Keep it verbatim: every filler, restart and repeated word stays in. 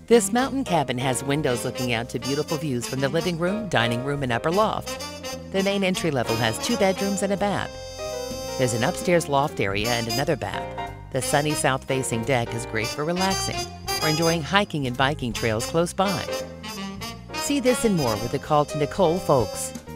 This mountain cabin has windows looking out to beautiful views from the living room, dining room, and upper loft. The main entry level has two bedrooms and a bath. There's an upstairs loft area and another bath. The sunny south-facing deck is great for relaxing or enjoying hiking and biking trails close by. See this and more with a call to Nicole, folks.